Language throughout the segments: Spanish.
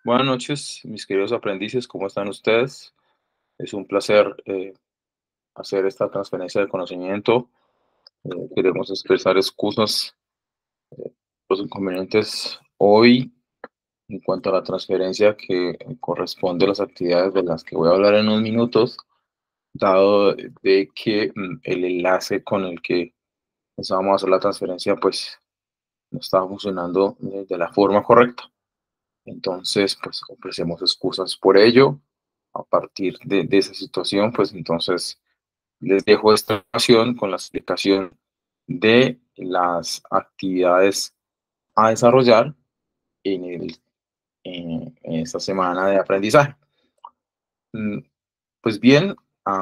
Buenas noches, mis queridos aprendices, ¿cómo están ustedes? Es un placer hacer esta transferencia de conocimiento. Queremos expresar excusas por los inconvenientes hoy en cuanto a la transferencia que corresponde a las actividades de las que voy a hablar en unos minutos, dado de que el enlace con el que pensábamos hacer la transferencia pues no estaba funcionando de la forma correcta. Entonces, pues ofrecemos excusas por ello. A partir de esa situación, pues entonces les dejo esta ocasión con la explicación de las actividades a desarrollar en esta semana de aprendizaje. Mm, Pues bien,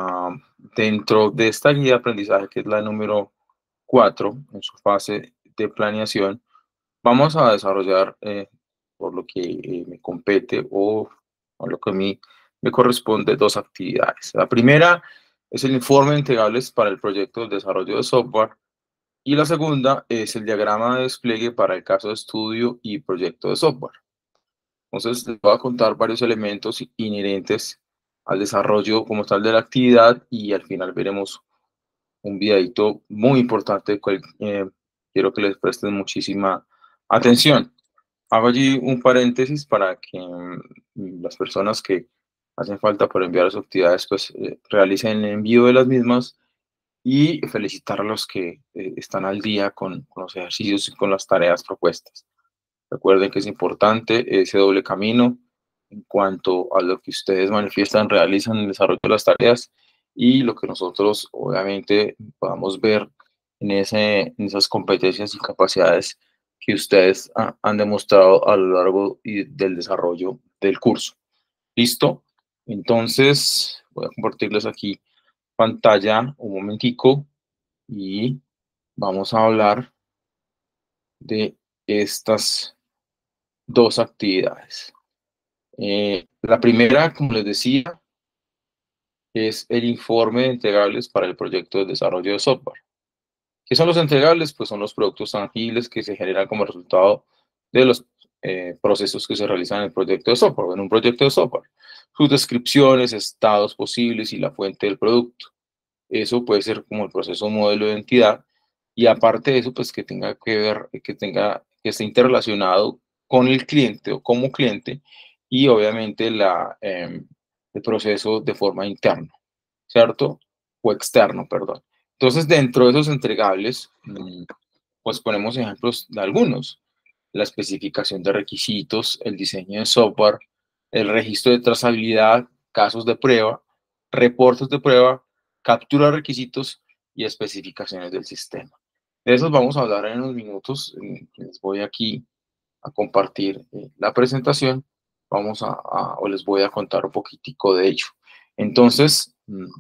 dentro de esta guía de aprendizaje, que es la número 4 en su fase de planeación, vamos a desarrollar, por lo que me compete o lo que a mí me corresponde, dos actividades. La primera es el informe de entregables para el proyecto de desarrollo de software y la segunda es el diagrama de despliegue para el caso de estudio y proyecto de software. Entonces, les voy a contar varios elementos inherentes al desarrollo como tal de la actividad y al final veremos un videito muy importante al cual quiero que les presten muchísima atención. Hago allí un paréntesis para que las personas que hacen falta para enviar sus actividades pues realicen el envío de las mismas y felicitar a los que están al día con los ejercicios y con las tareas propuestas. Recuerden que es importante ese doble camino en cuanto a lo que ustedes manifiestan, realizan en el desarrollo de las tareas y lo que nosotros obviamente podamos ver en esas competencias y capacidades que ustedes han demostrado a lo largo del desarrollo del curso. ¿Listo? Entonces, voy a compartirles aquí pantalla un momentico y vamos a hablar de estas dos actividades. La primera, como les decía, es el informe de entregables para el proyecto de desarrollo de software. ¿Qué son los entregables? Pues son los productos tangibles que se generan como resultado de los procesos que se realizan en el proyecto de software, en un proyecto de software. Sus descripciones, estados posibles y la fuente del producto. Eso puede ser como el proceso modelo de identidad. Y aparte de eso, pues que tenga que ver, que esté interrelacionado con el cliente o como cliente y obviamente el proceso de forma interna, ¿cierto? O externo, perdón. Entonces, dentro de esos entregables, pues ponemos ejemplos de algunos. La especificación de requisitos, el diseño de software, el registro de trazabilidad, casos de prueba, reportes de prueba, captura de requisitos y especificaciones del sistema. De esos vamos a hablar en unos minutos. Les voy aquí a compartir la presentación. O les voy a contar un poquitico de ello. Entonces,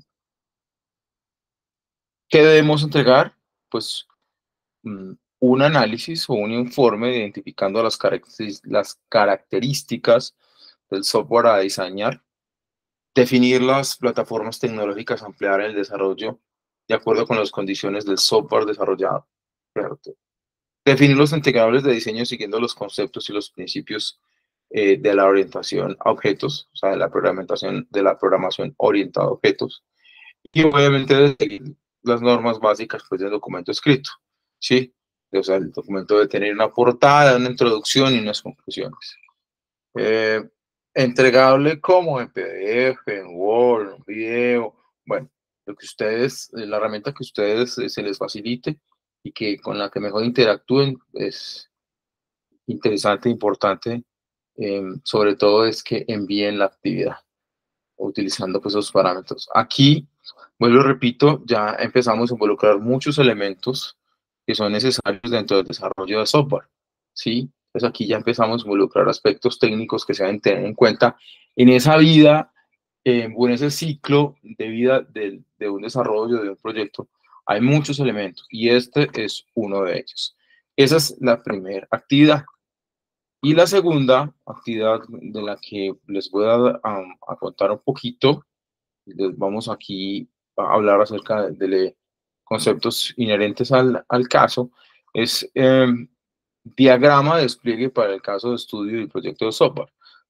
¿qué debemos entregar? Pues un análisis o un informe identificando las características del software a diseñar, definir las plataformas tecnológicas a emplear en el desarrollo de acuerdo con las condiciones del software desarrollado, ¿cierto? Definir los integrables de diseño siguiendo los conceptos y los principios de la orientación a objetos, o sea, de la programación orientada a objetos, y obviamente de seguir las normas básicas pues, del documento escrito, ¿sí? O sea, el documento debe tener una portada, una introducción y unas conclusiones. Eh, Entregable como en PDF, en Word, en video, bueno, lo que ustedes, la herramienta que ustedes se les facilite y que con la que mejor interactúen es interesante, importante, sobre todo es que envíen la actividad utilizando pues esos parámetros. Aquí, vuelvo y repito, ya empezamos a involucrar muchos elementos que son necesarios dentro del desarrollo de software, ¿sí? Pues aquí ya empezamos a involucrar aspectos técnicos que se deben tener en cuenta en esa vida o en ese ciclo de vida de un desarrollo, de un proyecto. Hay muchos elementos y este es uno de ellos. Esa es la primera actividad. Y la segunda actividad de la que les voy a contar un poquito, les vamos aquí a hablar acerca de conceptos inherentes al caso, es diagrama de despliegue para el caso de estudio y proyecto de software.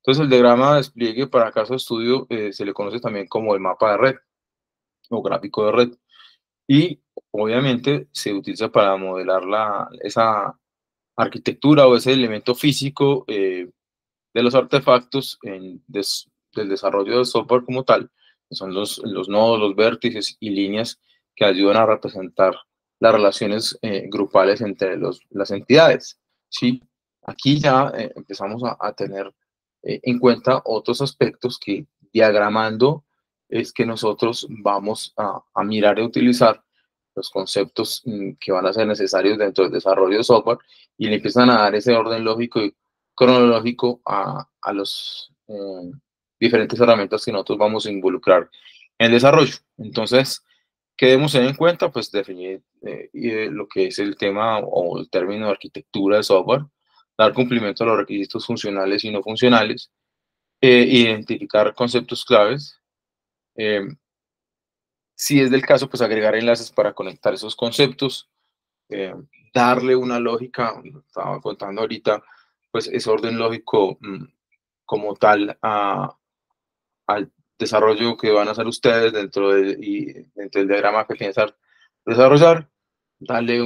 Entonces, el diagrama de despliegue para caso de estudio se le conoce también como el mapa de red o gráfico de red. Y obviamente se utiliza para modelar esa arquitectura o ese elemento físico de los artefactos del desarrollo del software como tal, que son los nodos, los vértices y líneas que ayudan a representar las relaciones grupales entre las entidades. ¿Sí? Aquí ya empezamos a tener en cuenta otros aspectos que diagramando es que nosotros vamos a mirar y utilizar los conceptos que van a ser necesarios dentro del desarrollo de software y le empiezan a dar ese orden lógico y cronológico a los diferentes herramientas que nosotros vamos a involucrar en el desarrollo. Entonces, ¿qué debemos tener en cuenta? Pues definir lo que es el tema o el término de arquitectura de software, dar cumplimiento a los requisitos funcionales y no funcionales, identificar conceptos claves, eh, si es del caso, pues agregar enlaces para conectar esos conceptos, eh, darle una lógica, estaba contando ahorita, pues ese orden lógico como tal al desarrollo que van a hacer ustedes dentro del diagrama que piensan desarrollar, darle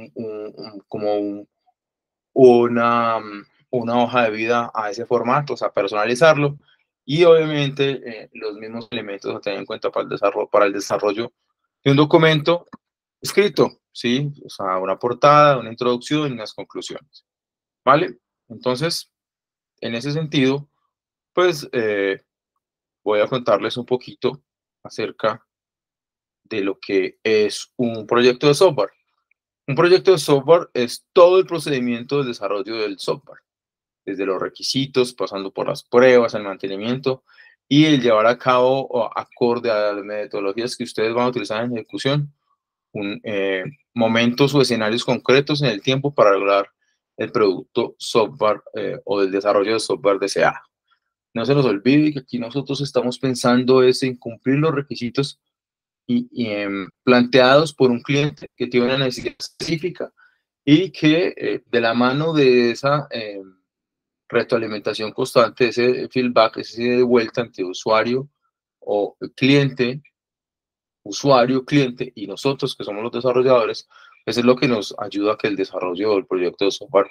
una hoja de vida a ese formato, o sea, personalizarlo y obviamente los mismos elementos a tener en cuenta para el desarrollo de un documento escrito, ¿sí? O sea, una portada, una introducción y unas conclusiones, ¿vale? Entonces, en ese sentido, pues voy a contarles un poquito acerca de lo que es un proyecto de software. Un proyecto de software es todo el procedimiento del desarrollo del software, desde los requisitos, pasando por las pruebas, el mantenimiento y el llevar a cabo acorde a las metodologías que ustedes van a utilizar en ejecución, momentos o escenarios concretos en el tiempo para lograr el producto software o el desarrollo de software deseado. No se nos olvide que aquí nosotros estamos pensando es en cumplir los requisitos planteados por un cliente que tiene una necesidad específica y que de la mano de esa retroalimentación constante, ese feedback, ese de vuelta entre usuario o cliente, usuario, cliente y nosotros que somos los desarrolladores, eso es lo que nos ayuda a que el desarrollo del proyecto de software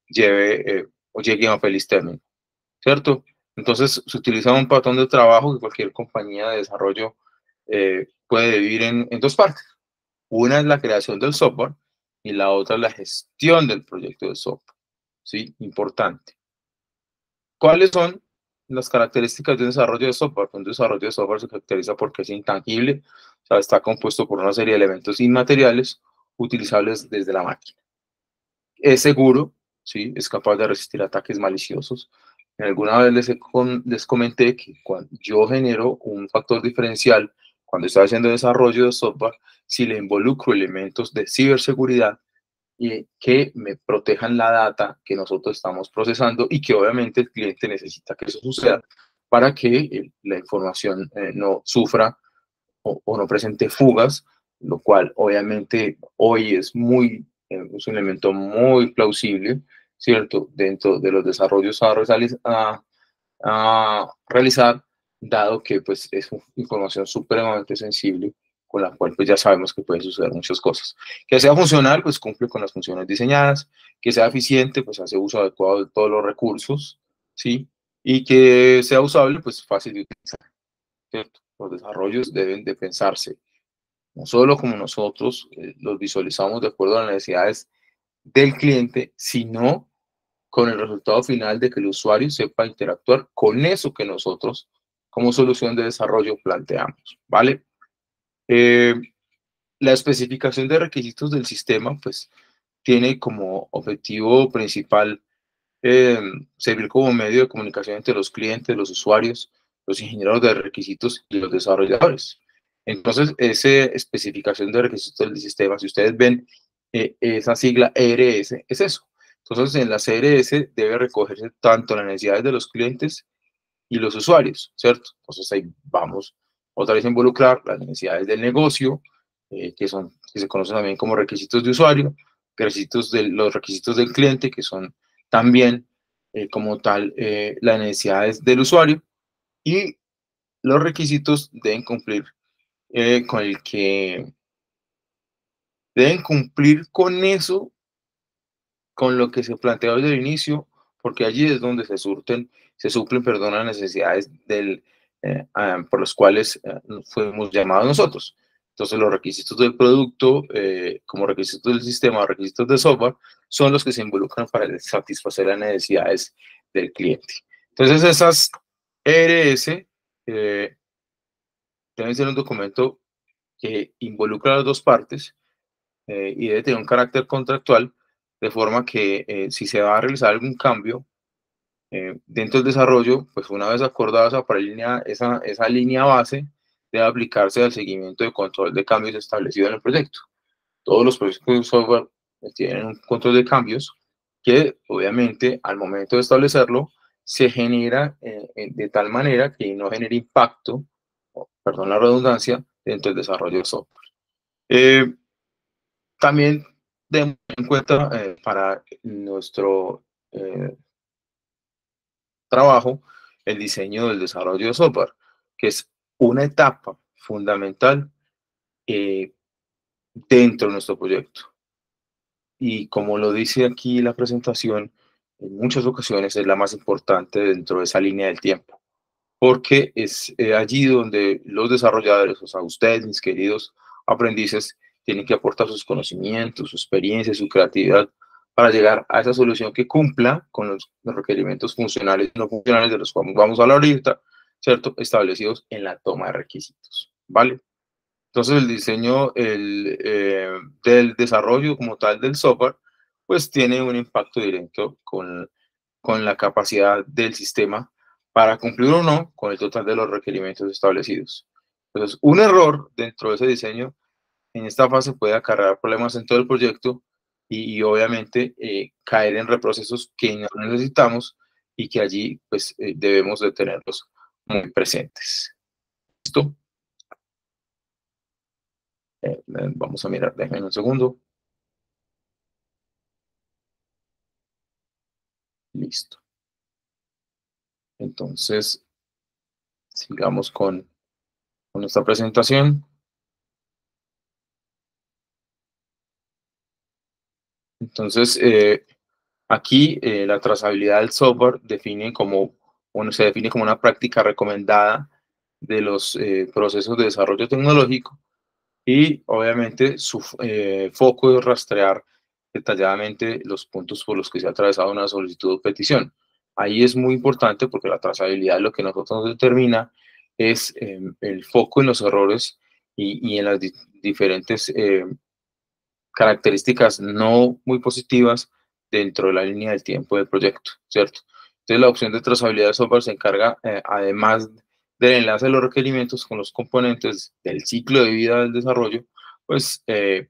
llegue a un feliz término, ¿cierto? Entonces se utiliza un patrón de trabajo que cualquier compañía de desarrollo puede dividir en dos partes. Una es la creación del software y la otra es la gestión del proyecto de software. ¿Sí? Importante. ¿Cuáles son las características de un desarrollo de software? Un desarrollo de software se caracteriza porque es intangible, o sea, está compuesto por una serie de elementos inmateriales utilizables desde la máquina. Es seguro, ¿sí? Es capaz de resistir ataques maliciosos. Alguna vez les comenté que cuando yo genero un factor diferencial, cuando estoy haciendo desarrollo de software, si le involucro elementos de ciberseguridad y que me protejan la data que nosotros estamos procesando y que obviamente el cliente necesita que eso suceda para que la información no sufra o no presente fugas, lo cual obviamente hoy es es un elemento muy plausible, ¿cierto? Dentro de los desarrollos a realizar, dado que pues es información supremamente sensible con la cual pues ya sabemos que pueden suceder muchas cosas. Que sea funcional, pues cumple con las funciones diseñadas, que sea eficiente, pues hace uso adecuado de todos los recursos, ¿sí? Y que sea usable, pues fácil de utilizar, ¿cierto? Los desarrollos deben de pensarse, no solo como nosotros los visualizamos de acuerdo a las necesidades del cliente, sino con el resultado final de que el usuario sepa interactuar con eso que nosotros como solución de desarrollo planteamos, ¿vale? La especificación de requisitos del sistema, pues, tiene como objetivo principal servir como medio de comunicación entre los clientes, los usuarios, los ingenieros de requisitos y los desarrolladores. Entonces, esa especificación de requisitos del sistema, si ustedes ven esa sigla ERS, es eso. Entonces, en la CRS debe recogerse tanto las necesidades de los clientes y los usuarios, ¿cierto? Entonces, ahí vamos otra vez a involucrar las necesidades del negocio, que se conocen también como requisitos de usuario, los requisitos del cliente, que son también como tal las necesidades del usuario, y los requisitos deben cumplir con el que deben cumplir con eso, con lo que se planteó desde el inicio, porque allí es donde se suplen, perdón, las necesidades por los cuales fuimos llamados nosotros. Entonces, los requisitos del producto, como requisitos del sistema, requisitos de software, son los que se involucran para satisfacer las necesidades del cliente. Entonces, esas ERS deben ser un documento que involucra a las dos partes y debe tener un carácter contractual, de forma que si se va a realizar algún cambio dentro del desarrollo, pues una vez acordada esa línea base, debe aplicarse al seguimiento de control de cambios establecido en el proyecto. Todos los proyectos de software tienen un control de cambios que, obviamente, al momento de establecerlo, se genera de tal manera que no genere impacto, perdón la redundancia, dentro del desarrollo del software. También debemos tener en cuenta para nuestro trabajo el diseño del desarrollo de software, que es una etapa fundamental eh, dentro de nuestro proyecto. Y como lo dice aquí la presentación, en muchas ocasiones es la más importante dentro de esa línea del tiempo, porque es allí donde los desarrolladores, o sea, ustedes, mis queridos aprendices, tienen que aportar sus conocimientos, su experiencia, su creatividad para llegar a esa solución que cumpla con los requerimientos funcionales y no funcionales de los cuales vamos a hablar ahorita, ¿cierto? Establecidos en la toma de requisitos, ¿vale? Entonces, el diseño del desarrollo como tal del software, pues tiene un impacto directo con la capacidad del sistema para cumplir o no con el total de los requerimientos establecidos. Entonces, un error dentro de ese diseño en esta fase puede acarrear problemas en todo el proyecto y obviamente caer en reprocesos que no necesitamos y que allí pues debemos de tenerlos muy presentes. ¿Listo? Vamos a mirar, déjenme un segundo. Listo. Entonces, sigamos con esta presentación. Entonces, aquí la trazabilidad del software se define como una práctica recomendada de los procesos de desarrollo tecnológico y obviamente su foco es rastrear detalladamente los puntos por los que se ha atravesado una solicitud o petición. Ahí es muy importante porque la trazabilidad lo que nosotros nos determina es el foco en los errores y en las diferentes características no muy positivas dentro de la línea del tiempo del proyecto, ¿cierto? Entonces la opción de trazabilidad de software se encarga, además del enlace de los requerimientos con los componentes del ciclo de vida del desarrollo, pues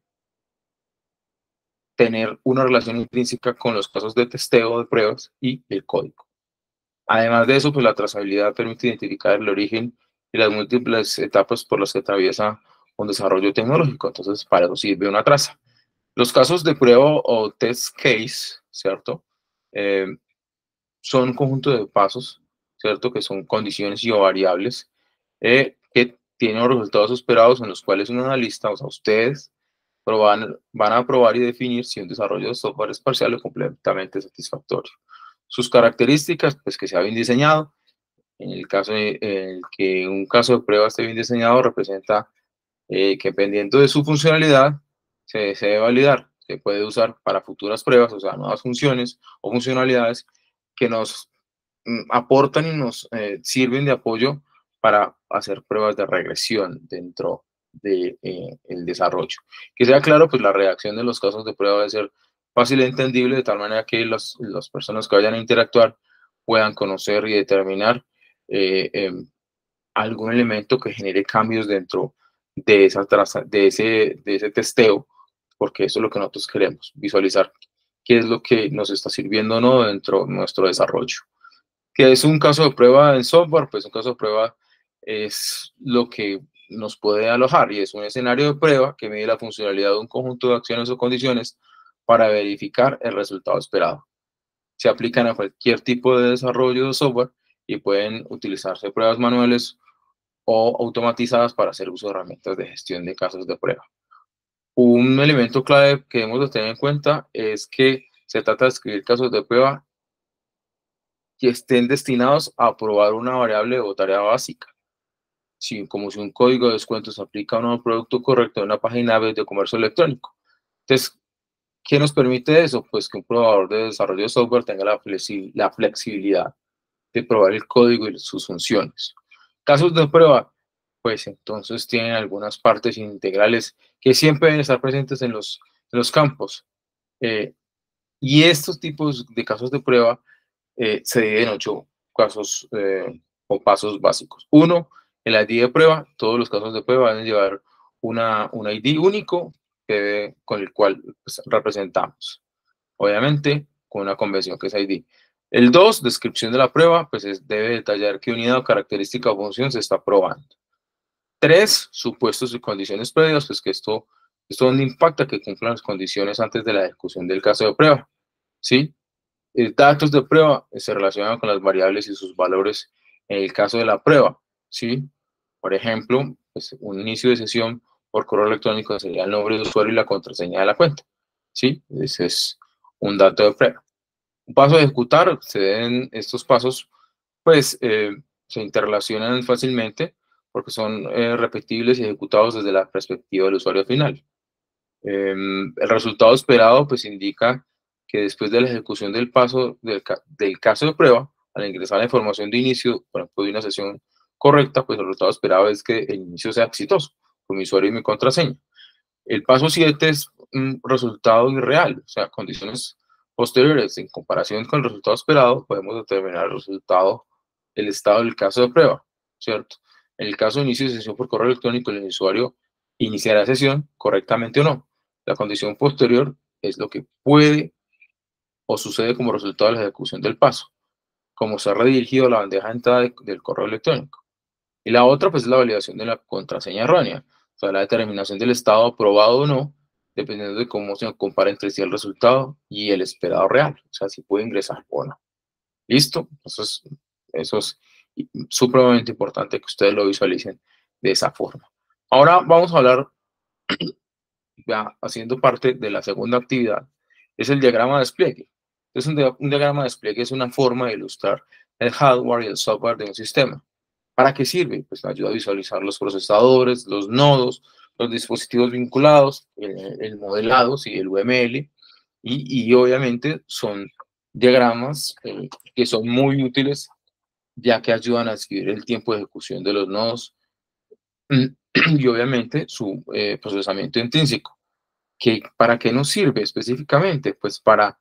tener una relación intrínseca con los casos de testeo de pruebas y el código. Además de eso, pues la trazabilidad permite identificar el origen y las múltiples etapas por las que atraviesa un desarrollo tecnológico. Entonces, para eso sirve una traza. Los casos de prueba o test case, ¿cierto? Eh, son un conjunto de pasos, ¿cierto? Que son condiciones y o variables que tienen los resultados esperados en los cuales un analista, o sea, ustedes, van a probar y definir si un desarrollo de software es parcial o completamente satisfactorio. Sus características, pues que sea bien diseñado. En el caso en el que un caso de prueba esté bien diseñado, representa que dependiendo de su funcionalidad, se debe validar, se puede usar para futuras pruebas, o sea, nuevas funciones o funcionalidades que nos aportan y nos sirven de apoyo para hacer pruebas de regresión dentro del desarrollo. Que sea claro, pues la redacción de los casos de prueba debe ser fácil y entendible de tal manera que las personas que vayan a interactuar puedan conocer y determinar algún elemento que genere cambios dentro de ese testeo, porque eso es lo que nosotros queremos, visualizar qué es lo que nos está sirviendo o no dentro de nuestro desarrollo. ¿Qué es un caso de prueba en software? Pues un caso de prueba es lo que nos puede alojar y es un escenario de prueba que mide la funcionalidad de un conjunto de acciones o condiciones para verificar el resultado esperado. se aplican a cualquier tipo de desarrollo de software y pueden utilizarse pruebas manuales o automatizadas para hacer uso de herramientas de gestión de casos de prueba. Un elemento clave que debemos de tener en cuenta es que se trata de escribir casos de prueba que estén destinados a probar una variable o tarea básica. Como si un código de descuento se aplica a un producto correcto en una página web de comercio electrónico. Entonces, ¿qué nos permite eso? Pues que un probador de desarrollo de software tenga la flexibilidad de probar el código y sus funciones. Casos de prueba, pues entonces tienen algunas partes integrales que siempre deben estar presentes en los campos. Y estos tipos de casos de prueba se dividen en 8 casos o pasos básicos. Uno, el ID de prueba. Todos los casos de prueba deben llevar un ID único con el cual pues, representamos. Obviamente, con una convención que es ID. El 2, descripción de la prueba, pues debe detallar qué unidad o característica o función se está probando. 3, supuestos y condiciones previas, pues que esto donde impacta que cumplan las condiciones antes de la ejecución del caso de prueba. ¿Sí? Datos de prueba se relacionan con las variables y sus valores en el caso de la prueba. ¿Sí? Por ejemplo, pues, un inicio de sesión por correo electrónico sería el nombre de usuario y la contraseña de la cuenta. ¿Sí? Ese es un dato de prueba. Un paso a ejecutar, se den estos pasos, pues se interrelacionan fácilmente porque son repetibles y ejecutados desde la perspectiva del usuario final. El resultado esperado pues indica que después de la ejecución del paso del caso de prueba, al ingresar la información de inicio, por ejemplo, de una sesión correcta, pues el resultado esperado es que el inicio sea exitoso con mi usuario y mi contraseña. El paso 7 es un resultado irreal, o sea, condiciones posteriores en comparación con el resultado esperado, podemos determinar el estado del caso de prueba, ¿cierto? En el caso de inicio de sesión por correo electrónico, el usuario iniciará sesión correctamente o no. La condición posterior es lo que puede o sucede como resultado de la ejecución del paso, como se ha redirigido la bandeja de entrada del correo electrónico. Y la otra, pues, es la validación de la contraseña errónea, o sea, la determinación del estado aprobado o no, dependiendo de cómo se compara entre sí el resultado y el esperado real, o sea, si puede ingresar o no. ¿Listo? Entonces, eso es supremamente importante que ustedes lo visualicen de esa forma. Ahora vamos a hablar, ya haciendo parte de la segunda actividad, es el diagrama de despliegue. Entonces, un diagrama de despliegue es una forma de ilustrar el hardware y el software de un sistema. ¿Para qué sirve? Pues ayuda a visualizar los procesadores, los nodos, los dispositivos vinculados, el modelado, sí, el UML, y obviamente son diagramas que son muy útiles ya que ayudan a escribir el tiempo de ejecución de los nodos y obviamente su procesamiento intrínseco. ¿Para qué nos sirve específicamente? Pues para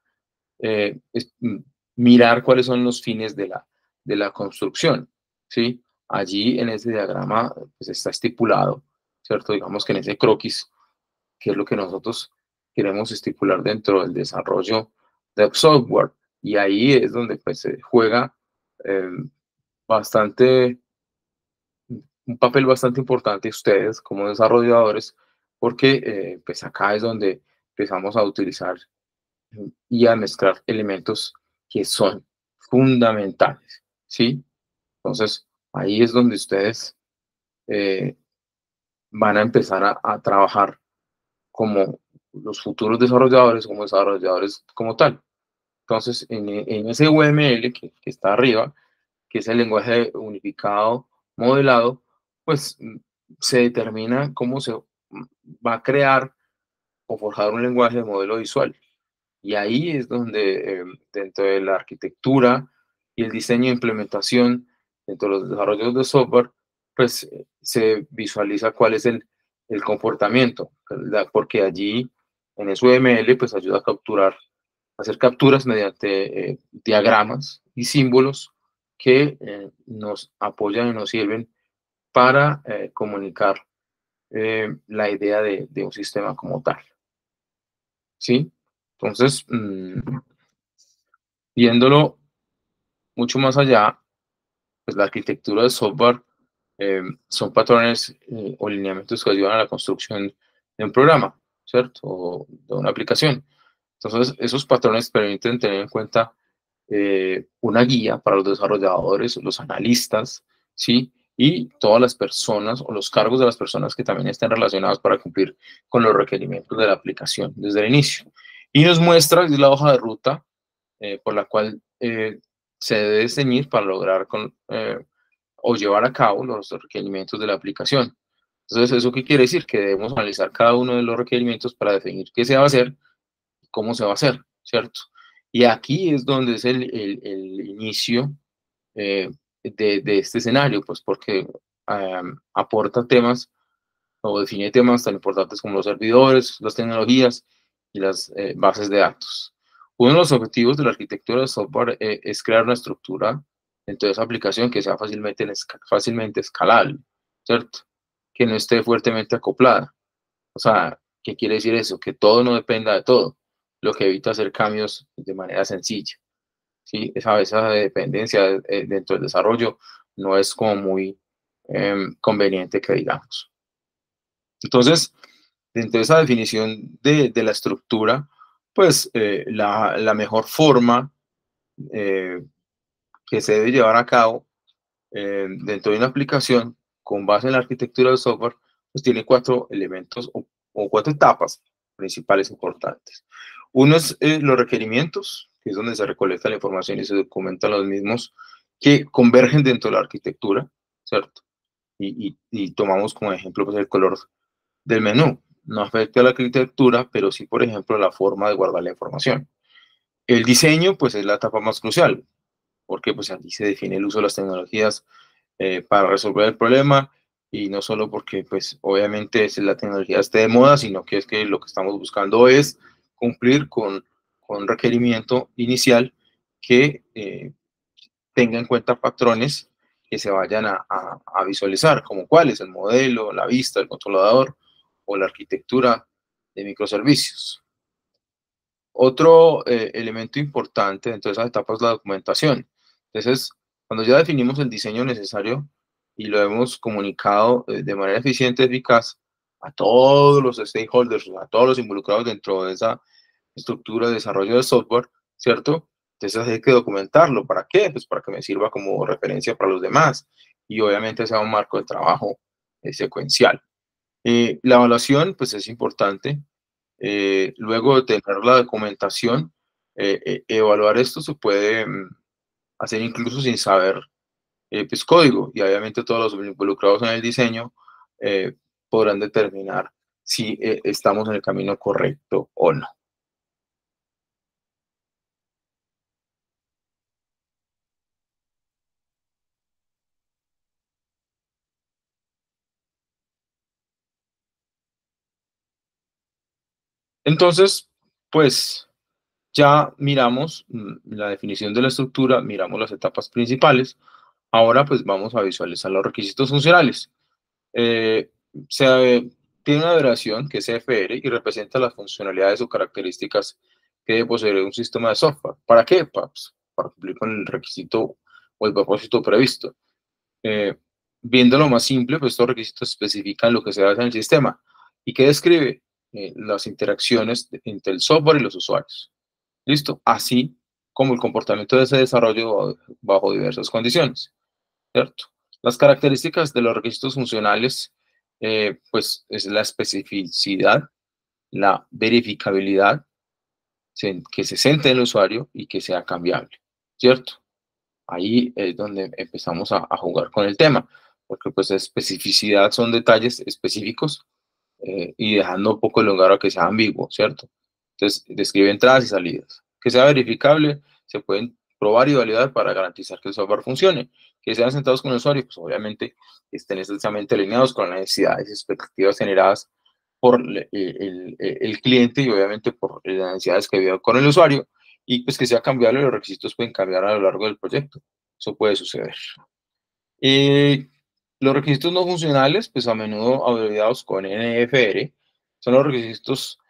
mirar cuáles son los fines de la construcción, ¿sí? Allí en ese diagrama pues, está estipulado, ¿cierto? Digamos que en ese croquis, que es lo que nosotros queremos estipular dentro del desarrollo de software. Y ahí es donde pues, se juega eh, bastante, un papel bastante importante ustedes como desarrolladores, porque pues acá es donde empezamos a utilizar y a mezclar elementos que son fundamentales, ¿sí? Entonces, ahí es donde ustedes eh, van a empezar a trabajar como los futuros desarrolladores, como desarrolladores como tal. Entonces, en ese UML que está arriba, que es el lenguaje unificado modelado, pues se determina cómo se va a crear o forjar un lenguaje de modelo visual. Y ahí es donde, dentro de la arquitectura y el diseño e implementación, dentro de los desarrollos de software, pues se visualiza cuál es el comportamiento, ¿verdad? Porque allí en SUML pues ayuda a capturar, a hacer capturas mediante diagramas y símbolos que nos apoyan y nos sirven para comunicar la idea de un sistema como tal. ¿Sí? Entonces, viéndolo mucho más allá, pues la arquitectura de software son patrones o lineamientos que ayudan a la construcción de un programa, ¿cierto? O de una aplicación. Entonces, esos patrones permiten tener en cuenta una guía para los desarrolladores, los analistas, ¿sí? Y todas las personas o los cargos de las personas que también estén relacionadas para cumplir con los requerimientos de la aplicación desde el inicio. Y nos muestra la hoja de ruta por la cual se debe ceñir para lograr o llevar a cabo los requerimientos de la aplicación. Entonces, ¿eso qué quiere decir? Que debemos analizar cada uno de los requerimientos para definir qué se va a hacer y cómo se va a hacer, ¿cierto? Y aquí es donde es el inicio de este escenario, pues porque aporta temas o define temas tan importantes como los servidores, las tecnologías y las bases de datos. Uno de los objetivos de la arquitectura de software es crear una estructura dentro de esa aplicación que sea fácilmente escalable, ¿cierto? Que no esté fuertemente acoplada. O sea, ¿qué quiere decir eso? Que todo no dependa de todo, lo que evita hacer cambios de manera sencilla. ¿Sí? Esa dependencia dentro del desarrollo no es como muy conveniente que digamos. Entonces, dentro de esa definición de la estructura, pues la mejor forma que se debe llevar a cabo dentro de una aplicación con base en la arquitectura del software, pues tiene cuatro elementos o cuatro etapas principales importantes. Uno es los requerimientos, que es donde se recolecta la información y se documentan los mismos que convergen dentro de la arquitectura, ¿cierto? Y tomamos como ejemplo pues, el color del menú. No afecta a la arquitectura, pero sí, por ejemplo, la forma de guardar la información. El diseño, pues, es la etapa más crucial, porque pues aquí se define el uso de las tecnologías para resolver el problema, y no solo porque, pues, obviamente la tecnología esté de moda, sino que es que lo que estamos buscando es cumplir con un requerimiento inicial que tenga en cuenta patrones que se vayan a visualizar, como cuál es el modelo, la vista, el controlador o la arquitectura de microservicios. Otro elemento importante dentro de esas etapas es la documentación. Entonces, cuando ya definimos el diseño necesario y lo hemos comunicado de manera eficiente y eficaz a todos los stakeholders, a todos los involucrados dentro de esa estructura de desarrollo de software, ¿cierto? Entonces hay que documentarlo. ¿Para qué? Pues para que me sirva como referencia para los demás y obviamente sea un marco de trabajo secuencial. La evaluación, pues es importante. Luego de tener la documentación, evaluar esto se puede hacer incluso sin saber pues, código, y obviamente todos los involucrados en el diseño podrán determinar si estamos en el camino correcto o no. Entonces, pues ya miramos la definición de la estructura, miramos las etapas principales. Ahora pues vamos a visualizar los requisitos funcionales. Eh, Tiene una duración que es CFR y representa las funcionalidades o características que debe poseer un sistema de software. ¿Para qué? Para cumplir con el requisito o el propósito previsto. Eh, Viéndolo más simple, pues estos requisitos especifican lo que se hace en el sistema y que describe las interacciones entre el software y los usuarios. ¿Listo? Así como el comportamiento de ese desarrollo bajo diversas condiciones, ¿cierto? Las características de los requisitos funcionales, pues es la especificidad, la verificabilidad, que se centre en el usuario y que sea cambiable, ¿cierto? Ahí es donde empezamos a jugar con el tema, porque pues especificidad son detalles específicos y dejando un poco el lugar a que sea ambiguo, ¿cierto? Entonces, describe entradas y salidas. Que sea verificable, se pueden probar y validar para garantizar que el software funcione. Que sean sentados con el usuario, pues obviamente estén estrechamente alineados con las necesidades y expectativas generadas por el cliente y obviamente por las necesidades que vive con el usuario, y pues que sea cambiable, los requisitos pueden cambiar a lo largo del proyecto. Eso puede suceder. Los requisitos no funcionales, pues a menudo abreviados con NFR, son los requisitos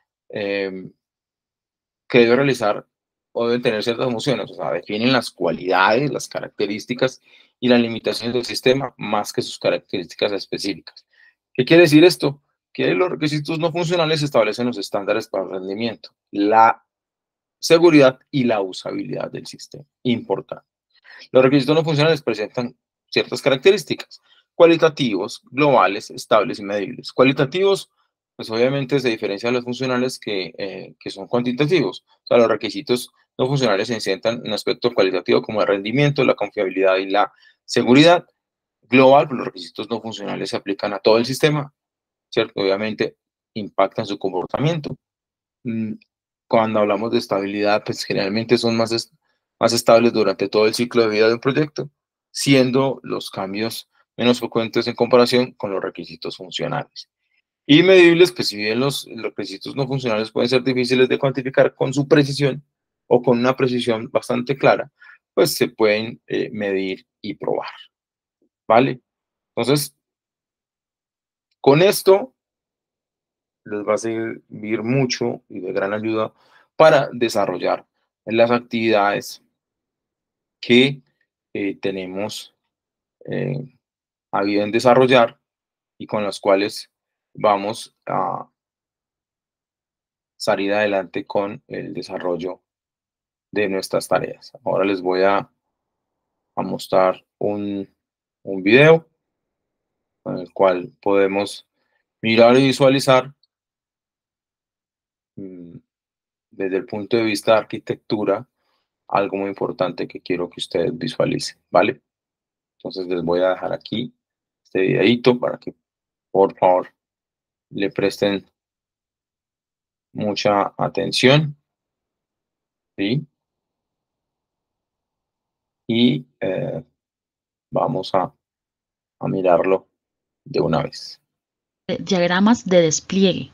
que debe realizar o deben tener ciertas funciones, o sea, definen las cualidades, las características y las limitaciones del sistema más que sus características específicas. ¿Qué quiere decir esto? Que los requisitos no funcionales establecen los estándares para el rendimiento, la seguridad y la usabilidad del sistema. Importante. Los requisitos no funcionales presentan ciertas características: cualitativos, globales, estables y medibles. Cualitativos, pues obviamente se diferencian de los funcionales que son cuantitativos. O sea, los requisitos no funcionales se centran en aspectos cualitativos como el rendimiento, la confiabilidad y la seguridad. Global, pues los requisitos no funcionales se aplican a todo el sistema, ¿cierto? Obviamente impactan su comportamiento. Cuando hablamos de estabilidad, pues generalmente son más estables durante todo el ciclo de vida de un proyecto, siendo los cambios menos frecuentes en comparación con los requisitos funcionales. Y medibles, pues si bien los requisitos no funcionales pueden ser difíciles de cuantificar con su precisión o con una precisión bastante clara, pues se pueden medir y probar, ¿vale? Entonces, con esto les va a servir mucho y de gran ayuda para desarrollar las actividades que tenemos a bien desarrollar y con las cuales vamos a salir adelante con el desarrollo de nuestras tareas. Ahora les voy a mostrar un video con el cual podemos mirar y visualizar desde el punto de vista de arquitectura algo muy importante que quiero que ustedes visualicen, ¿vale? Entonces les voy a dejar aquí este videito para que por favor le presten mucha atención, ¿sí? Y vamos a mirarlo de una vez. Diagramas de despliegue.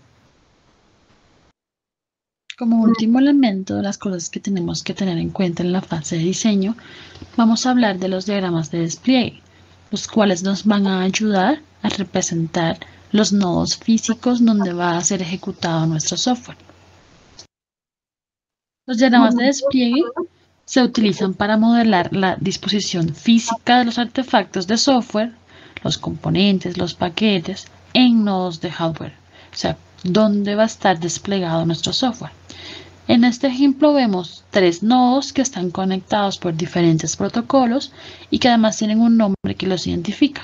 Como último elemento de las cosas que tenemos que tener en cuenta en la fase de diseño, vamos a hablar de los diagramas de despliegue, los cuales nos van a ayudar a representar los nodos físicos donde va a ser ejecutado nuestro software. Los diagramas de despliegue se utilizan para modelar la disposición física de los artefactos de software, los componentes, los paquetes, en nodos de hardware, o sea, dónde va a estar desplegado nuestro software. En este ejemplo vemos 3 nodos que están conectados por diferentes protocolos y que además tienen un nombre que los identifica.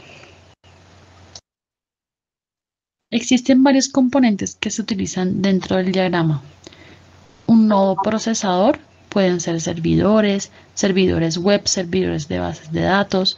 Existen varios componentes que se utilizan dentro del diagrama. Un nodo procesador, pueden ser servidores, servidores web, servidores de bases de datos,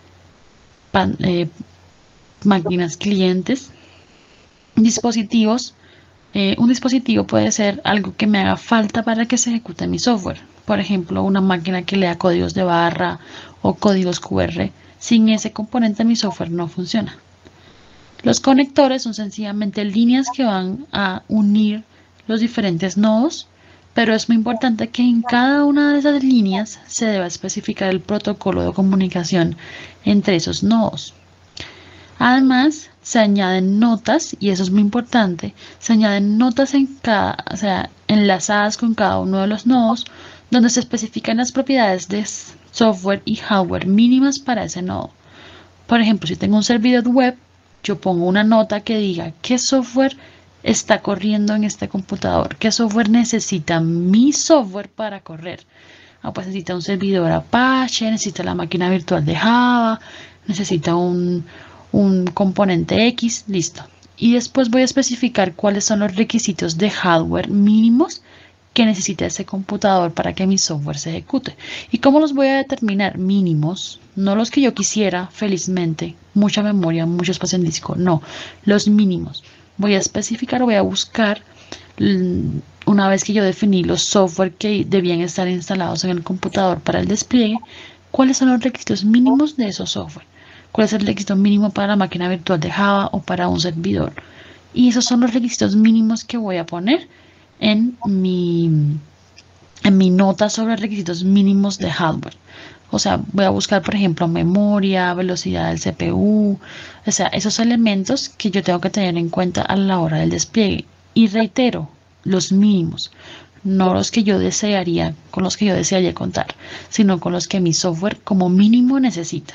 máquinas clientes, dispositivos. Un dispositivo puede ser algo que me haga falta para que se ejecute mi software. Por ejemplo, una máquina que lea códigos de barra o códigos QR. Sin ese componente mi software no funciona. Los conectores son sencillamente líneas que van a unir los diferentes nodos, pero es muy importante que en cada una de esas líneas se deba especificar el protocolo de comunicación entre esos nodos. Además, se añaden notas, y eso es muy importante, se añaden notas enlazadas con cada uno de los nodos, donde se especifican las propiedades de software y hardware mínimas para ese nodo. Por ejemplo, si tengo un servidor web, yo pongo una nota que diga qué software está corriendo en este computador, qué software necesita mi software para correr. Pues necesita un servidor Apache, necesita la máquina virtual de Java, necesita un componente X, listo. Y después voy a especificar cuáles son los requisitos de hardware mínimos que necesita ese computador para que mi software se ejecute. ¿Y cómo los voy a determinar? Mínimos, no los que yo quisiera, felizmente, mucha memoria, mucho espacio en disco, no, los mínimos. Voy a especificar, voy a buscar, una vez que yo definí los software que debían estar instalados en el computador para el despliegue, cuáles son los requisitos mínimos de esos software. ¿Cuál es el requisito mínimo para la máquina virtual de Java o para un servidor? Y esos son los requisitos mínimos que voy a poner en mi nota sobre requisitos mínimos de hardware. O sea, voy a buscar, por ejemplo, memoria, velocidad del CPU, o sea, esos elementos que yo tengo que tener en cuenta a la hora del despliegue. Y reitero, los mínimos, no los que yo desearía, con los que yo desearía contar, sino con los que mi software como mínimo necesita.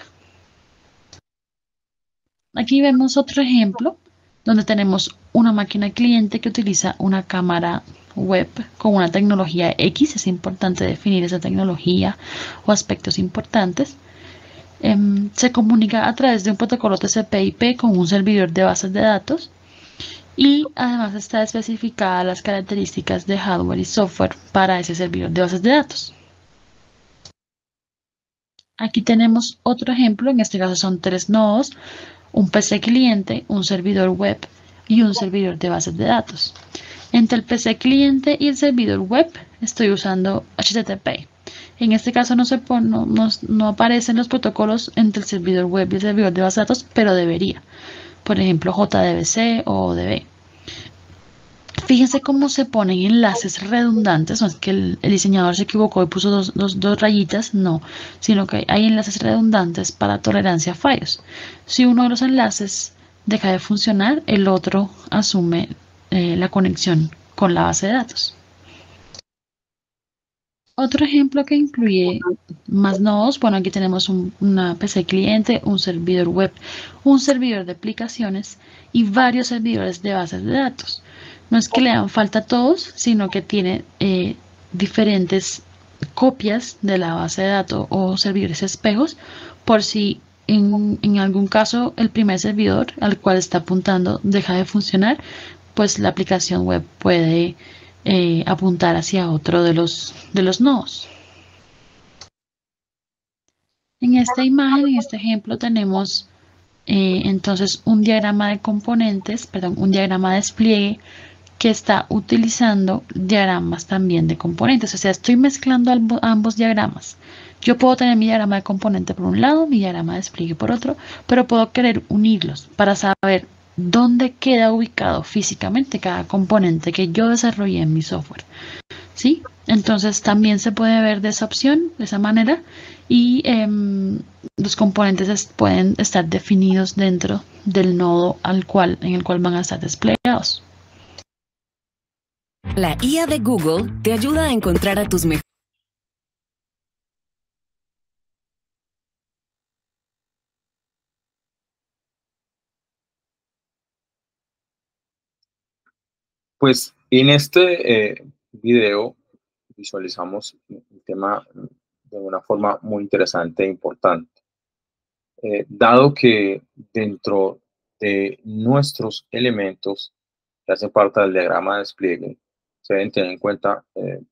Aquí vemos otro ejemplo donde tenemos una máquina cliente que utiliza una cámara web con una tecnología X, es importante definir esa tecnología o aspectos importantes. Se comunica a través de un protocolo TCP/IP con un servidor de bases de datos y además está especificada las características de hardware y software para ese servidor de bases de datos. Aquí tenemos otro ejemplo, en este caso son 3 nodos, un PC cliente, un servidor web y un servidor de bases de datos. Entre el PC cliente y el servidor web estoy usando HTTP. En este caso no aparecen los protocolos entre el servidor web y el servidor de bases de datos, pero debería. Por ejemplo, JDBC o ODB. Fíjense cómo se ponen enlaces redundantes, no es que el diseñador se equivocó y puso dos rayitas, no, sino que hay enlaces redundantes para tolerancia a fallos. Si uno de los enlaces deja de funcionar, el otro asume la conexión con la base de datos. Otro ejemplo que incluye más nodos, bueno, aquí tenemos una PC cliente, un servidor web, un servidor de aplicaciones y varios servidores de bases de datos. No es que le dan falta a todos, sino que tiene diferentes copias de la base de datos o servidores espejos por si en algún caso el primer servidor al cual está apuntando deja de funcionar, pues la aplicación web puede apuntar hacia otro de los nodos. En esta imagen, en este ejemplo, tenemos entonces un diagrama de componentes, perdón, un diagrama de despliegue que está utilizando diagramas también de componentes. O sea, estoy mezclando ambos diagramas. Yo puedo tener mi diagrama de componente por un lado, mi diagrama de despliegue por otro, pero puedo querer unirlos para saber dónde queda ubicado físicamente cada componente que yo desarrollé en mi software. ¿Sí? Entonces también se puede ver de esa opción, de esa manera, y los componentes pueden estar definidos dentro del nodo en el cual van a estar desplegados. La IA de Google te ayuda a encontrar a tus mejores. Pues en este video visualizamos el tema de una forma muy interesante e importante. Dado que dentro de nuestros elementos que hacen parte del diagrama de despliegue, se deben tener en cuenta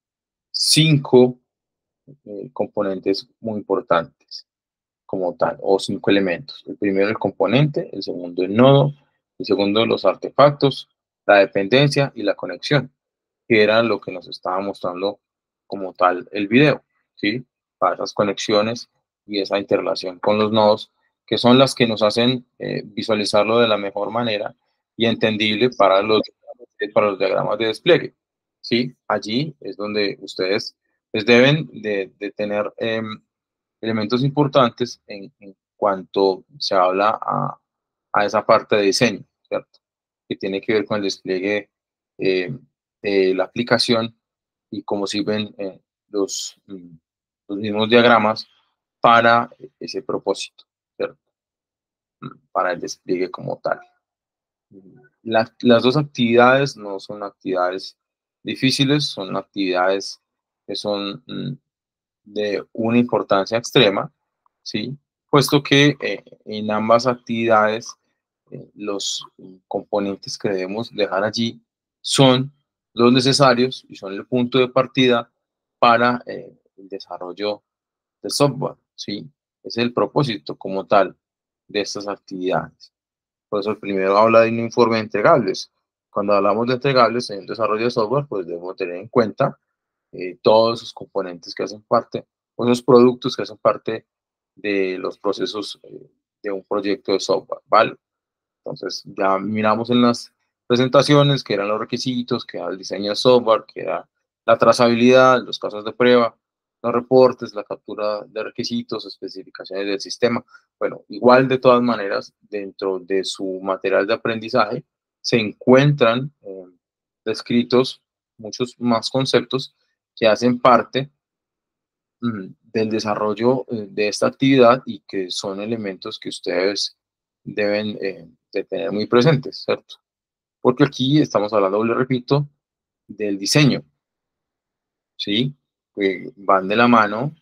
5 componentes muy importantes como tal, o 5 elementos. El primero el componente, el segundo el nodo, el segundo los artefactos, la dependencia y la conexión, que era lo que nos estaba mostrando como tal el video, ¿sí? Para esas conexiones y esa interrelación con los nodos, que son las que nos hacen visualizarlo de la mejor manera y entendible para los diagramas de despliegue, ¿sí? Allí es donde ustedes pues, deben de tener elementos importantes en cuanto se habla a esa parte de diseño, ¿cierto? Que tiene que ver con el despliegue de la aplicación y cómo sirven los mismos diagramas para ese propósito, ¿cierto? Para el despliegue como tal. Las dos actividades no son actividades difíciles, son actividades que son de una importancia extrema, ¿sí? Puesto que en ambas actividades los componentes que debemos dejar allí son los necesarios y son el punto de partida para el desarrollo de software, ¿sí? Es el propósito como tal de estas actividades. Por eso el primero habla de un informe de entregables. Cuando hablamos de entregables en el desarrollo de software, pues debemos tener en cuenta todos esos componentes que hacen parte, o esos productos que hacen parte de los procesos de un proyecto de software, ¿vale? Entonces ya miramos en las presentaciones que eran los requisitos, que era el diseño de software, que era la trazabilidad, los casos de prueba, los reportes, la captura de requisitos, especificaciones del sistema. Bueno, igual de todas maneras, dentro de su material de aprendizaje se encuentran descritos muchos más conceptos que hacen parte del desarrollo de esta actividad y que son elementos que ustedes deben de tener muy presentes, ¿cierto? Porque aquí estamos hablando, le repito, del diseño, ¿sí? Van de la mano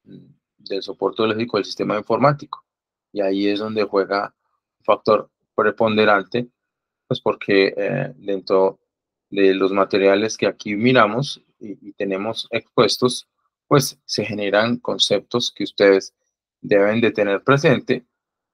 del soporte lógico del sistema informático. Y ahí es donde juega un factor preponderante, pues porque dentro de los materiales que aquí miramos y tenemos expuestos, pues se generan conceptos que ustedes deben de tener presente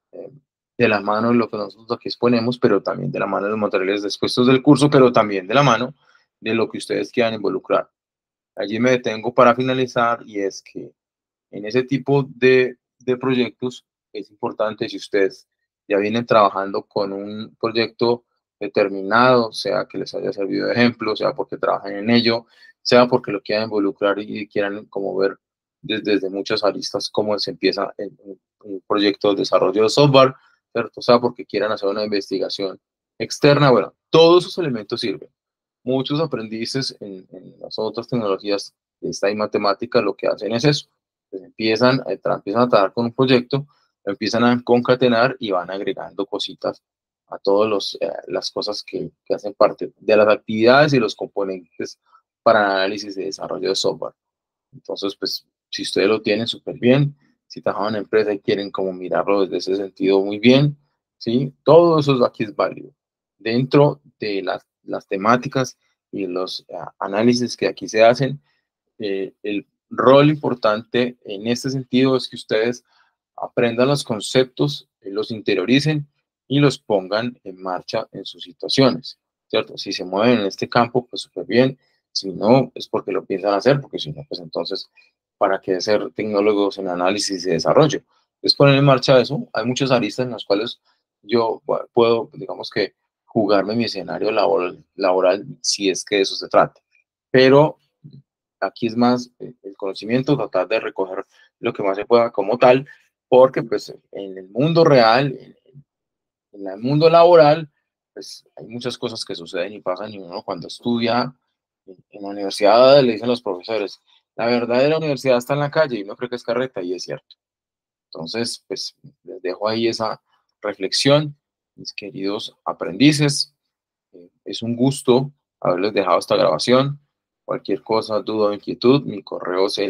de la mano de lo que nosotros aquí exponemos, pero también de la mano de los materiales expuestos del curso, pero también de la mano de lo que ustedes quieran involucrar. Allí me detengo para finalizar y es que en ese tipo de proyectos es importante si ustedes ya vienen trabajando con un proyecto determinado, sea que les haya servido de ejemplo, sea porque trabajan en ello, sea porque lo quieran involucrar y quieran como ver desde muchas aristas cómo se empieza en un proyecto de desarrollo de software, ¿cierto? Sea porque quieran hacer una investigación externa, bueno, todos esos elementos sirven. Muchos aprendices en las otras tecnologías de esta y matemática lo que hacen es eso. Pues empiezan a trabajar con un proyecto, lo empiezan a concatenar y van agregando cositas a todas las cosas que hacen parte de las actividades y los componentes para el análisis de desarrollo de software. Entonces, pues, si ustedes lo tienen súper bien, si trabajan en empresa y quieren como mirarlo desde ese sentido muy bien, ¿sí? Todo eso aquí es válido. Dentro de las temáticas y los análisis que aquí se hacen, el rol importante en este sentido es que ustedes aprendan los conceptos, los interioricen y los pongan en marcha en sus situaciones, ¿cierto? Si se mueven en este campo, pues súper bien. Si no, es porque lo piensan hacer, porque si no, pues entonces, ¿para qué ser tecnólogos en análisis y desarrollo? Es poner en marcha eso. Hay muchas aristas en las cuales yo puedo, digamos que, jugarme mi escenario laboral si es que de eso se trata. Pero aquí es más el conocimiento, tratar de recoger lo que más se pueda como tal, porque pues en el mundo real, en el mundo laboral, pues hay muchas cosas que suceden y pasan y uno cuando estudia en la universidad le dicen los profesores, la verdadera universidad está en la calle y uno cree que es carreta y es cierto. Entonces, pues les dejo ahí esa reflexión, mis queridos aprendices. Es un gusto haberles dejado esta grabación. Cualquier cosa, duda o inquietud, mi correo es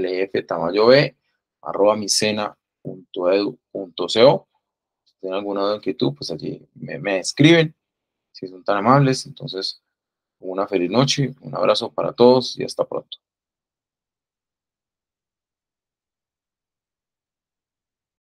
lftamayob@micena.edu.co. Si tienen alguna duda o inquietud, pues allí me escriben, si son tan amables. Entonces, una feliz noche, un abrazo para todos y hasta pronto.